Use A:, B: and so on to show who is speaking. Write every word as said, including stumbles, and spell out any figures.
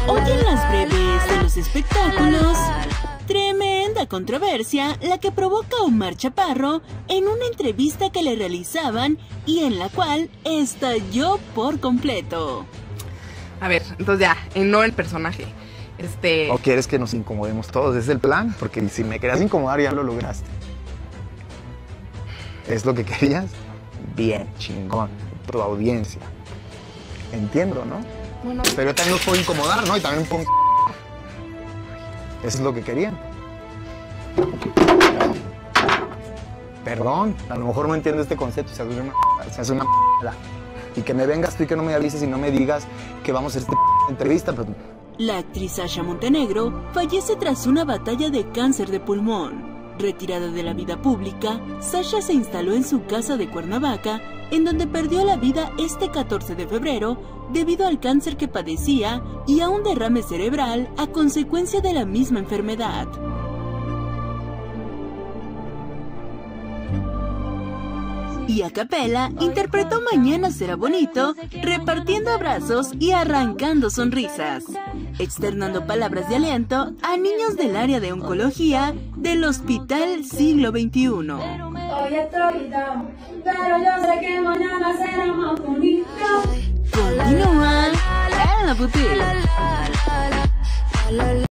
A: Hoy en las breves de los espectáculos, tremenda controversia la que provoca Omar Chaparro en una entrevista que le realizaban y en la cual estalló por completo.
B: A ver, entonces ya, en no el personaje. Este...
C: ¿O quieres que nos incomodemos todos? ¿Es el plan? Porque si me querías incomodar ya lo lograste. ¿Es lo que querías? Bien, chingón. Tu audiencia. Entiendo, ¿no?
B: Bueno,
C: pero yo también los puedo incomodar, ¿no? Y también puedo... Eso es lo que querían. Perdón, a lo mejor no entiendo este concepto. Se hace una... Se hace una... Y que me vengas tú y que no me avises y no me digas que vamos a hacer esta entrevista, pero...
A: La actriz Sasha Montenegro fallece tras una batalla de cáncer de pulmón. Retirada de la vida pública, Sasha se instaló en su casa de Cuernavaca, en donde perdió la vida este catorce de febrero debido al cáncer que padecía y a un derrame cerebral a consecuencia de la misma enfermedad. Y a capela interpretó Mañana será bonito, repartiendo abrazos y arrancando sonrisas, externando palabras de aliento a niños del área de oncología del Hospital Siglo veintiuno.
D: Hoy estoy down, pero yo sé que mañana será más bonito.
A: Continúa en la boutique.